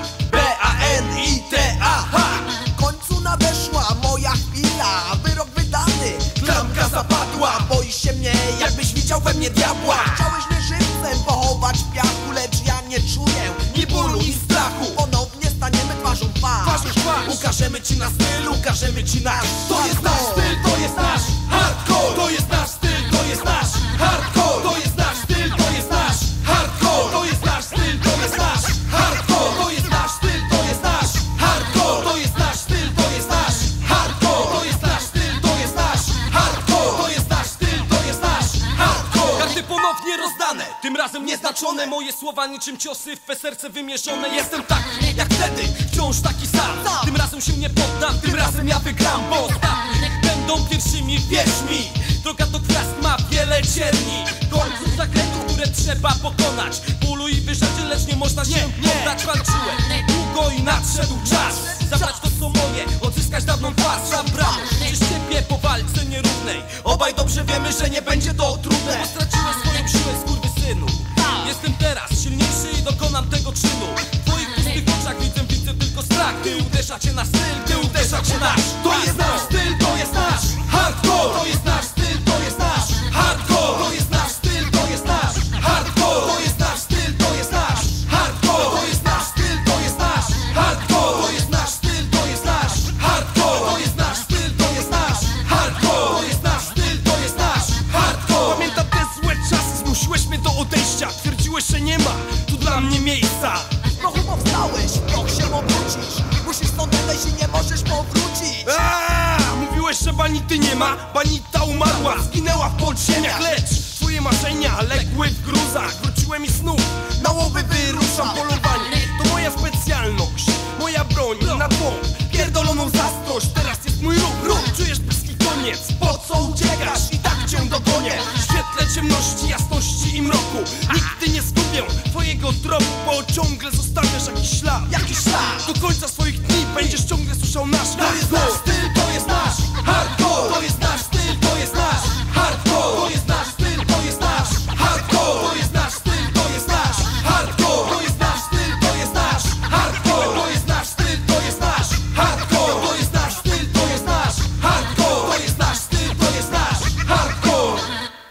B-A-N-I-T-A-H. W końcu nadeszła moja chwila, wyrok wydany, klamka zapadła. Boisz się mnie, jakbyś widział we mnie diabła. Chciałeś mnie żywcem pochować w piachu, lecz ja nie czuję ni bólu, ni strachu. Ponownie staniemy twarzą w twarz. Ukażemy ci na styl, ukażemy ci nasz. To jest nasz styl, to jest nasz hardcore. To jest nasz styl, to jest nasz hardcore. To jest nasz styl, to jest nasz hardcore. To jest nasz styl, to jest nasz hardcore. To jest nasz styl, to jest nasz hardcore. To jest nasz styl, to jest nasz hardcore. To jest nasz styl, to jest nasz hardcore. To jest nasz styl, to jest nasz hardcore. Karty ponownie rozdane, tym razem nieznaczone. Moje słowa niczym ciosy w twe serce wymierzone. Jestem taki jak wtedy, wciąż taki sam. Tym razem się nie poddam, tym razem ja wygram. Bo ostatni będą pierwszymi, wierz mi. Droga do gwiazd ma wiele cierni, końców zakrętów, które trzeba pokonać. Bólu i wyrzeczeń, lecz nie można się poddać. Walczyłem długo i nadszedł czas zabrać to co moje, odzyskać dawną twarz. Zabrano przez ciebie po walce nierównej. Obaj dobrze wiemy, że nie będzie to trudne, bo straciłeś swoją siłę, skurwysynu. Jestem teraz silniejszy i dokonam tego czynu. W twoich pustych oczach widzę tylko strach. Ty uderza cię na styl, ty uderza cię nasz. To jest nasz styl, to jest nasz hardcore. To jest nasz styl, to jest nasz hardcore. To jest nasz styl, to jest nasz hardcore. To jest nasz styl, to jest nasz hardcore. To jest nasz styl, to jest nasz hardcore. To jest nasz styl, to jest nasz hardcore. To jest nasz styl, to jest nasz hardcore. To jest nasz styl, to jest nasz hardcore. Pamiętam te złe czasy, zmusiłeś mnie do odejścia. Twierdziłeś, że nie ma tu dla mnie miejsca. W prochu powstałeś, w proch się obrócisz. Musisz stąd odejść i nie możesz powrócić. Mówiłeś, że Banity nie ma. Banita umarła, zginęła w podziemiach. Lecz twoje marzenia legły w gruzach. Wróciłem i znów na łowy wyruszam. Polowanie to moja specjalność, moja broń na tą pierdoloną zazdrość. Teraz jest mój ruch, czujesz bliski koniec. Po co uciekasz? I tak cię dogonię. W świetle ciemności, jasności i mroku nigdy nie zgubię twojego drogu, bo ciągle zostawiasz jakiś ślad. Jakiś ślad. Do końca swoich dni będziesz ciągle słyszał nasz To jest nasz styl, to jest nasz hardcore. To jest nasz styl, to jest nasz hardcore. To jest nasz styl, to jest nasz hardcore. To jest nasz styl, to jest nasz hardcore. To jest nasz styl, to jest nasz hardcore. To jest nasz styl, to jest nasz hardcore. To jest nasz styl, to jest nasz hardcore. To jest nasz styl, to jest nasz hardcore.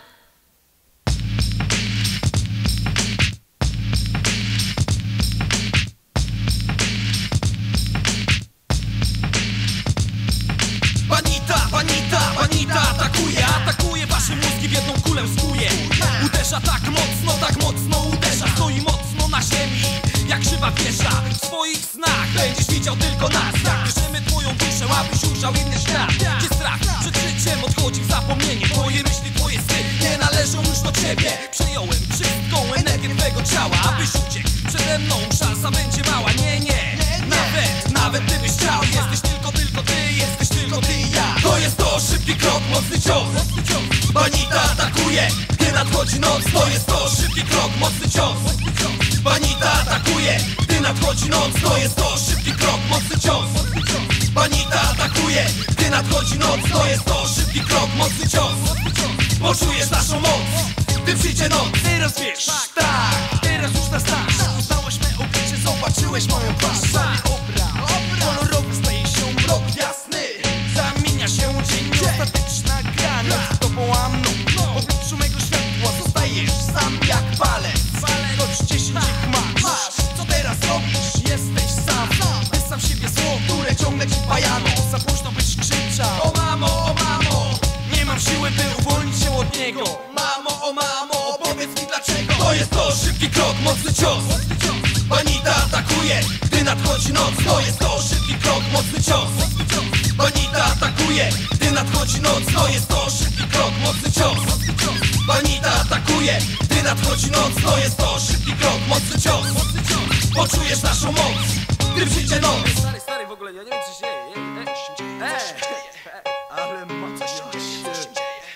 Banita atakuje wasze mózgi, w jedną kulę skuje. Uderza tak mocno uderza. Stoi mocno na ziemi, jak żywa wieża. W swoich snach będziesz widział tylko nas. Jak bierzemy twoją duszę, abyś ujrzał inny świat. Gdzie strach przed życiem odchodzi w zapomnienie. Twoje myśli, twoje sny nie należą już do ciebie. Przejąłem wszystką energię twego ciała, abyś uciekł przede mną, szansa będzie mała. Nie, nawet gdybyś chciał. Jesteś tylko ty, jesteś tylko ty i ja. To jest to, szybki krok, mocny cios. Banita atakuje, gdy nadchodzi noc. To jest to, szybki krok, mocny cios. Banita atakuje, gdy nadchodzi noc. To jest to, szybki krok, mocny cios. Banita atakuje, gdy nadchodzi noc. To jest to, szybki krok, mocny cios. Poczujesz naszą moc, gdy przyjdzie noc. Teraz wiesz, tak, teraz już nas znasz. Poznałeś me oblicze, zobaczyłeś moją twarz. Kolorowy staje się mrok jasny. Zamienia się dzień, ostateczna gra. Nad tobą a mną, w obliczu mego światła zostajesz sam jak palec. Choć 10 ich masz, co teraz robisz? Jesteś sam, ty sam siebie zło, które ciągle ci pajano. Za późno byś krzyczał, o mamo, nie mam siły, by uwolnić się od niego. O mamo, opowiedz mi dlaczego. To jest to, szybki krok, mocny cios. Banita atakuje, gdy nadchodzi noc. To jest to, szybki krok, mocny cios. Banita atakuje, gdy nadchodzi noc. To jest to, szybki krok, mocny cios. Banita atakuje, gdy nadchodzi noc. To jest to, szybki krok, mocny cios. Poczujesz naszą moc, gdy przyjdzie noc. Stary, w ogóle, ja nie wiem co się dzieje. Ale ma coś się dzieje.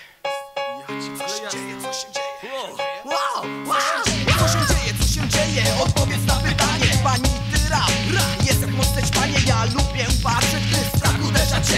Co się dzieje? Odpowiedz na pytanie. Banity rap jest jak mocne ćpanie. Ja lubię patrzeć, gdy strach uderza cię.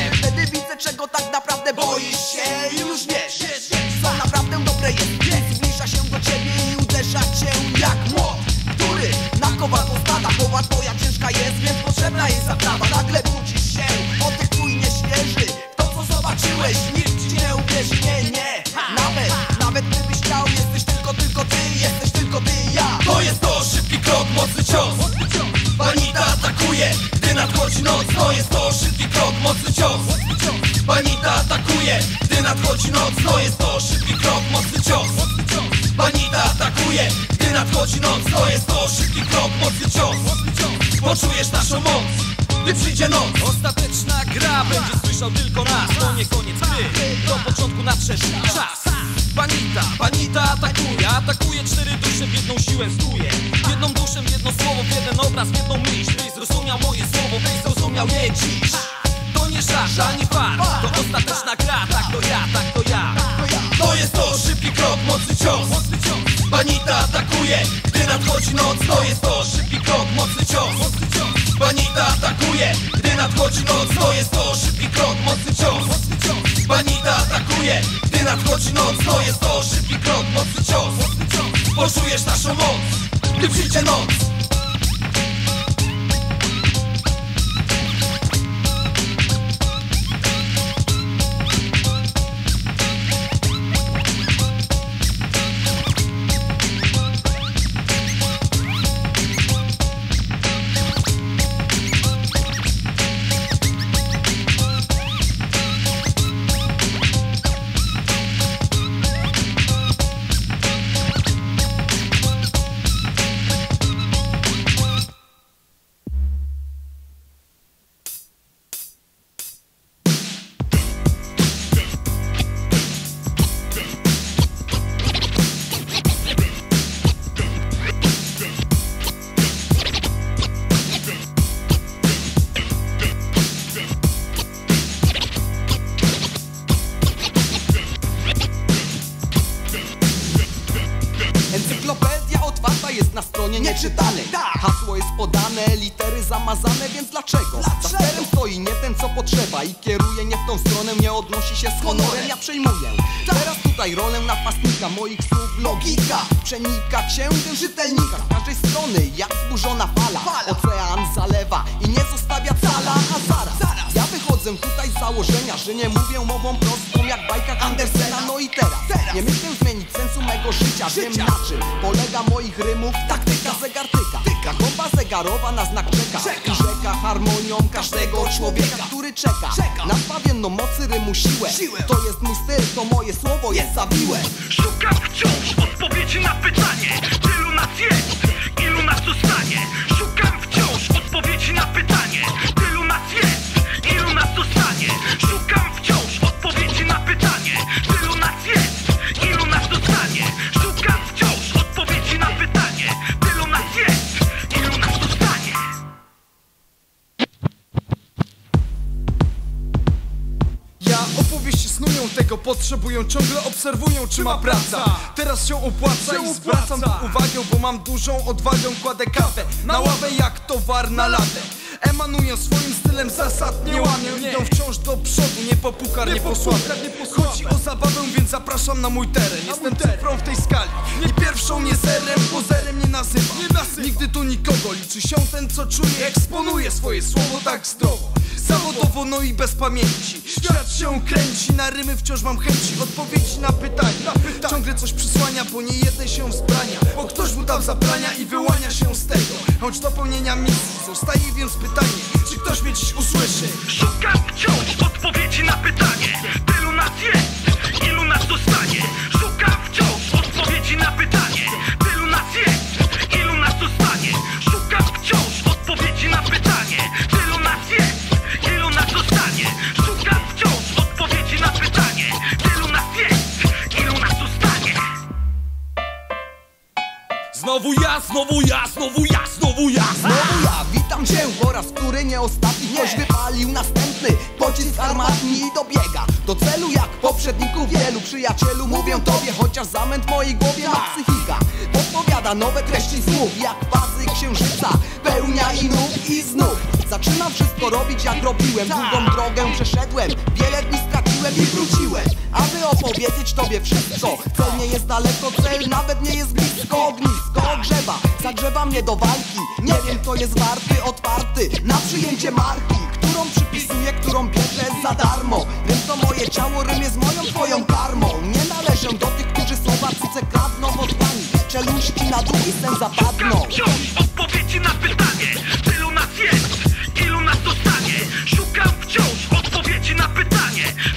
Banita atakuje, gdy nadchodzi noc. To jest to szybki krok, mocny cios. Banita atakuje, gdy nadchodzi noc. To jest to szybki krok, mocny cios. Poczujesz naszą moc, gdy przyjdzie noc. Ostateczna gra, będzie słyszał tylko nas. To nie koniec gry, do początku nadszedł czas. Banita atakuje, atakuje 4 dusze w jedną siłę stuje. Jedną duszę, w jedno słowo, w jeden obraz, w jedną myśl. Byś zrozumiał moje słowo, byś zrozumiał je dziś. To nie żart, ani fart, to ostateczna gra. Tak to ja, tak to ja. To jest to szybki krok, mocny cios. Banita atakuje, gdy nadchodzi noc. To jest to szybki krok, mocny cios. Banita atakuje, gdy nadchodzi noc. To jest to szybki krok, mocny cios. Banita atakuje, gdy nadchodzi noc. To jest to szybki krok, mocny cios. Poczujesz naszą moc, gdy przyjdzie noc. Encyklopedia otwarta jest na stronie nieczytanej. Hasło jest podane, litery zamazane, więc dlaczego? Za sterem stoi nie ten co potrzeba i kieruje nie w tą stronę, nie odnosi się z honorem, ja przejmuję teraz tutaj rolę napastnika moich słów. Logika przenika księgę czytelnika z każdej strony jak zburzona fala. Ocean zalewa i nie zostawia cala, a zaraz ja wychodzę tutaj z założenia, że nie mówię mową prostą jak w bajkach Andersena. No i teraz nie myślę zmienić sensu mego życia. Wiem na czym polega moich rymów taktyka zegartyka. Jak bomba zegarowa na znak czeka i rzeka harmonią każdego człowieka, który czeka na zbawienną mocy rymu siłę. To jest mój styl, to moje słowo jest zawiłe. Szukam wciąż odpowiedzi na pytanie, tylu nas jest, ilu nas zostanie. Szukam wciąż odpowiedzi na pytanie, tylu nas jest, ilu nas zostanie. Szukam wciąż odpowiedzi na pytanie, tylu nas jest, ilu nas zostanie. Szukam wciąż odpowiedzi na pytanie, tylu nas jest, ilu nas zostanie. Ja opowieści snują, tego potrzebują, ciągle obserwują czy ma praca. Teraz się opłaca i zwracam tu uwagę, bo mam dużą odwagę. Kładę kawę na ławę jak towar na latę. Emanują swoim stylem, zasad nie łamię. Idą wciąż do przodu, nie po puchar, nie po sławę. Chodzi o zabawę, więc zapraszam na mój teren. Jestem cyfrą w tej skali, nie pierwszą, nie zerem, bo zerem nie nazywam. Nigdy tu nikogo, liczy się ten co czuje. Eksponuje swoje słowo tak zdrowo, zawodowo, no i bez pamięci. Świat się kręci, na rymy wciąż mam chęci odpowiedzi na pytania. Ciągle coś przysłania, bo nie jeden się wzbrania, bo ktoś mu dał zabrania i wyłania się z tego. Choć do pełnienia misji zostaje więc pytanie, czy ktoś mnie dziś usłyszy. Szukam wciąż odpowiedzi na pytanie, tylu nas jest, ilu nas zostanie. Szukam wciąż odpowiedzi na pytanie, tylu nas jest, ilu nas zostanie. Szukam wciąż odpowiedzi na pytanie, tylu nas jest, ilu nas zostanie. Szukam wciąż odpowiedzi na pytanie, tylu nas jest, ilu nas zostanie. Znowu ja, znowu ja, znowu ja, znowu ja. Znowu ja, witam cię po raz który nie ostatni. Ktoś wypalił następny pocisk armatni i dobiega do celu jak poprzedników wielu. Przyjacielu, mówię tobie, chociaż zamęt w mojej głowie ma psychika. Podpowiada nowe treści słów jak bazy księżyca, pełnia i nóg i znów. Zaczynam wszystko robić jak robiłem, długą drogę przeszedłem, wiele dni straciłem i wróciłem, aby opowiedzieć tobie wszystko. Cel nie jest daleko, cel nawet nie jest blisko. Ognisko ogrzewa, zagrzewa mnie do walki. Nie wiem kto jest warty, otwarty na przyjęcie marki, którą przypisuję, którą bierze za darmo. Więc to moje ciało, rym jest moją twoją karmą. Nie należę do tych, którzy słowa cudze kradną od pani. Czeluści na dół i sen zapadną. Szukam wciąż odpowiedzi na pytanie, tylu nas jest, ilu nas zostanie. Szukam wciąż odpowiedzi na pytanie,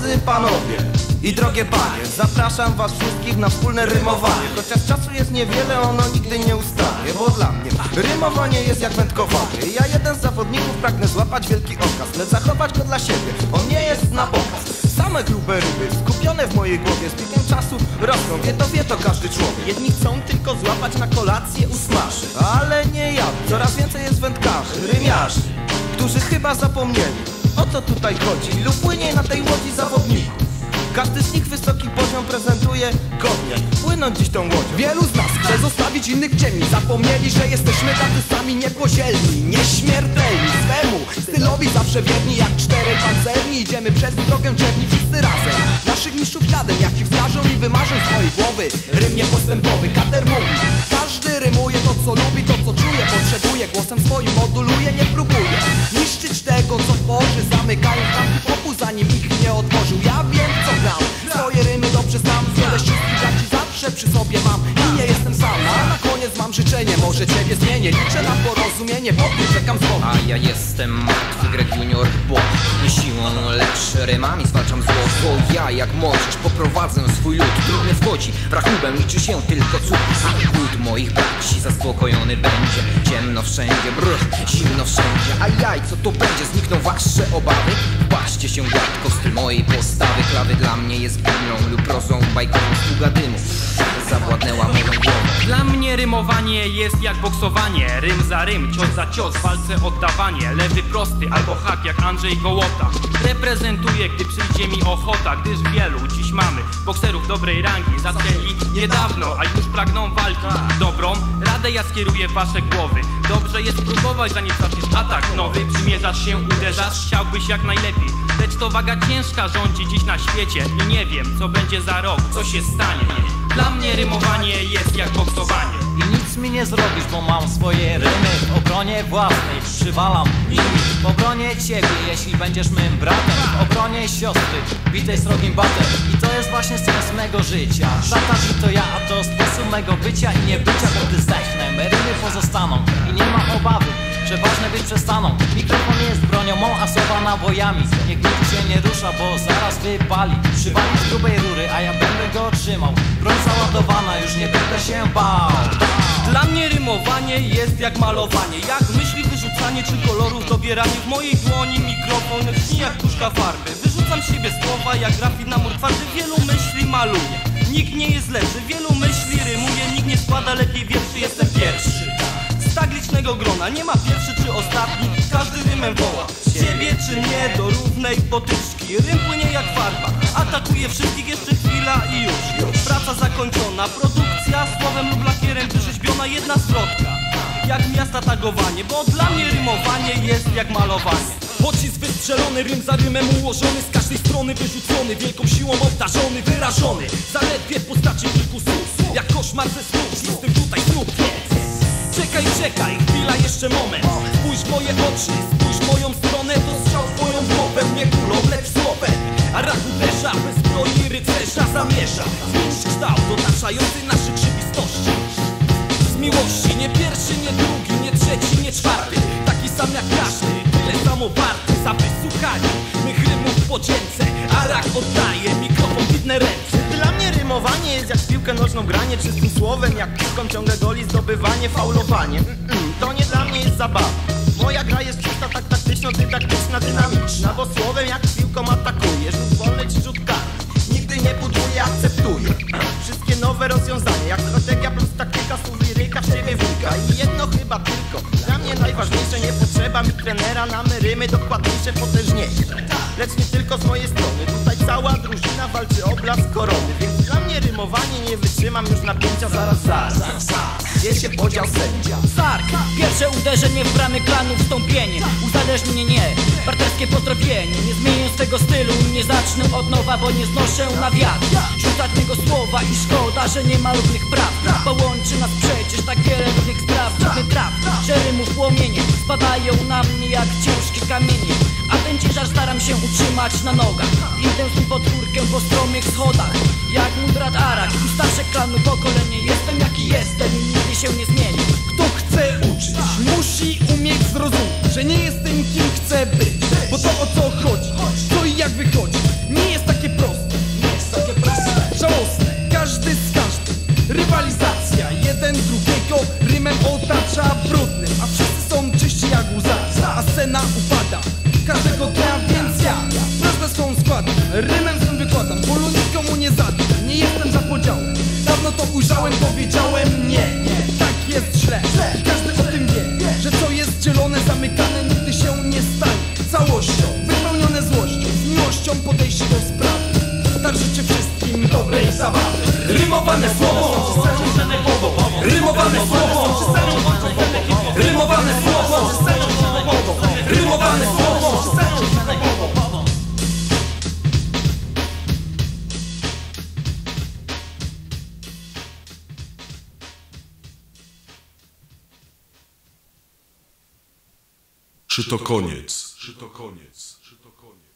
Drodzy panowie i drogie panie, zapraszam was wszystkich na wspólne rymowanie. Chociaż czasu jest niewiele, ono nigdy nie ustanie, bo dla mnie rymowanie jest jak wędkowanie. Ja jeden z zawodników pragnę złapać wielki okaz, lecz zachować go dla siebie, on nie jest na pokaz. Same grube ryby skupione w mojej głowie, z biegiem czasu rosną, wie to każdy człowiek. Jedni chcą tylko złapać na kolację usmaży, ale nie ja, coraz więcej jest wędkarzy, rymiarzy, którzy chyba zapomnieli, o co tutaj chodzi. Lub płynie na tej łodzi zawodników. Każdy z nich wysoki poziom prezentuje godnie, płynąć dziś tą łodzią. Wielu z nas chce zostawić innych w ciemni, zapomnieli, że jesteśmy tacy sami niepozielni, nieśmiertelni, swemu stylowi zawsze wierni jak czterej pancerni. Idziemy przez drogę czerni wszyscy razem, naszych mistrzów śladem, jaki wskażą i wymarzą z swojej głowy. Rym niepostępowy, kater mówi, każdy rymuje to co lubi, to co czuje, potrzebuje, głosem swoim moduluje, nie próbuje niszczyć tego co tworzy, zamykając bramki popu, zanim ich nie otworzył. Ja wiem co gram, swoje rymy dobrze znam, wiele wszystkich braci zawsze przy sobie mam i nie jestem sam. A na koniec mam życzenie, może ciebie zmienię, liczę na porozumienie, bo tu czekam z Bogiem. A ja jestem martwy Greg Junior, bo nie siłą, lecz rymami zwalczam zło. Bo ja jak możesz poprowadzę swój lud, trudny wchodzi, rachubem liczy się tylko cud. A głód moich braci zaspokojony będzie, ciemno wszędzie, zimno wszędzie. Ajaj, co to będzie? Znikną wasze obawy? Patrzcie się gładko w styl mojej postawy. Klawy dla mnie jest Biblią lub prozą bajkową, sługa dymu zawładnęła moją głową. Dla mnie rymowanie jest jak boksowanie, rym za rym, cios za cios, w walce oddawanie. Lewy prosty albo hak jak Andrzej Gołota. Reprezentuję, gdy przyjdzie mi ochota, gdyż wielu dziś mamy bokserów dobrej rangi. Zaczęli niedawno, a już pragną walki. Dobrą radę ja skieruję w wasze głowy. Dobrze jest próbować, zanim zaczniesz atak nowy. Przymierzasz się, uderzasz, chciałbyś jak najlepiej, lecz to waga ciężka rządzi dziś na świecie. I nie wiem, co będzie za rok, co się stanie. Dla mnie rymowanie jest jak boksowanie. I nic mi nie zrobisz, bo mam swoje rymy w obronie własnej, przywalam nimi. W obronie ciebie, jeśli będziesz mym bratem. W obronie siostry, bitej srogim batem. I to jest właśnie sens mego życia. Szataż to ja, a to sposób mego bycia i niebycia. Bo gdy zdechnę, me rymy pozostaną i nie ma obawy, że ważne być przestaną. Mikrofon jest bronią mą, a słowa nabojami. Niech nikt się nie rusza, bo zaraz wypali. Przywali z grubej rury, a ja będę go trzymał. Broń załadowana, już nie będę się bał. Dla mnie rymowanie jest jak malowanie, jak myśli wyrzucanie czy kolorów dobieranie. W mojej dłoni mikrofon brzmi jak puszka farby. Wyrzucam z siebie słowa jak grafit na mur twardy. Wielu myśli maluje, nikt nie jest lepszy. Wielu myśli rymuje, nikt nie składa lepiej wierszy. Jestem pierwszy z tak licznego grona, nie ma pierwszy czy ostatni, każdy rymem woła ciebie czy mnie do równej potyczki. Rym płynie jak farba, atakuje wszystkich, jeszcze chwila i już praca zakończona, produkcja słowem lub lakierem wyrzeźbiona. Jedna zwrotka, jak miasta tagowanie, bo dla mnie rymowanie jest jak malowanie. Pocisk wystrzelony, rym za rymem ułożony, z każdej strony wyrzucony, wielką siłą obdarzony, wyrażony zaledwie w postaci kilku słów, jak koszmar ze snów, z tym tutaj snów jest. Czekaj, chwila, jeszcze moment. Spójrz w moje oczy, spójrz w moją stronę. To strzał w moją głowę, nie kulą, lecz słowem. A rak uderza, bez broni rycerza zamierza zmienić kształt otaczający naszych rzeczywistości. Z miłości, nie pierwszy, nie drugi, nie trzeci, nie czwarty, taki sam jak każdy, tyle samo warty za wysłuchanie mych rymów w podzięce. A rak oddaje mikrofon w widne ręce. Dla mnie rymowanie jest jak w piłkę nożną granie, czystym słowem, jak piłką ciągle goli zdobywanie, faulowanie. To nie dla mnie jest zabawa. Moja gra jest czysta, tak taktyczno-dydaktyczna, dynamiczna, bo słowem jak piłką atakuje, rzut wolny czy rzut karny. Nigdy nie buduję, akceptuję wszystkie nowe rozwiązania, jak strategia plus taktyka, słów liryka w siebie wnika. I jedno chyba tylko, dla mnie najważniejsze, nie potrzeba mi trenera, na me rymy dokładniejsze, potężniejsze. Lecz nie tylko z mojej strony, tutaj cała drużyna walczy o blask korony. Więc dla mnie rymowanie nie wytrzymam już napięcia, zaraz. Gdzie się podział sędzia? Sark, pierwsze uderzenie w bramy klanu, wstąpienie, uzależnienie, partnerskie pozdrowienie. Nie zmienię swego stylu, nie zacznę od nowa, bo nie znoszę na wiatr rzucatnego słowa i szkoda, że nie ma równych praw. Połączy nas przecież tak wiele różnych spraw. Dziwny traf, że rymów płomienie spadają na mnie jak ciężkie kamienie, a ten ciężar staram się utrzymać na nogach. Idę z nim podwórkiem po stromych schodach, jak mój brat Arak i starsze klanu pokolenie. Jestem jaki jestem i nigdy się nie zmieni. Kto chce uczyć, musi umieć zrozumieć, że nie jestem kim chcę być, bo to o co chodzi, co i jak wychodzi, nie jest takie jeden drugiego rymem otacza brudnym, a wszyscy są czyści jak łza, a scena upada każdego dnia, więc ja prośbę swą składam, rymem swym wykładam, bólu nikomu nie zadam, nie jestem za podziałem. Dawno to ujrzałem, powiedziałem nie, tak jest źle, każdy o tym wie, że co jest dzielone, zamykane nigdy się nie stanie całością, wypełnione złością, z miłością podejście do sprawy. Tak życzę wszystkim dobrej zabawy. Rymowane słowo, rymowane słowo, rymowane słowo, rymowane słowo. Czy to koniec? Czy to koniec? Czy to koniec?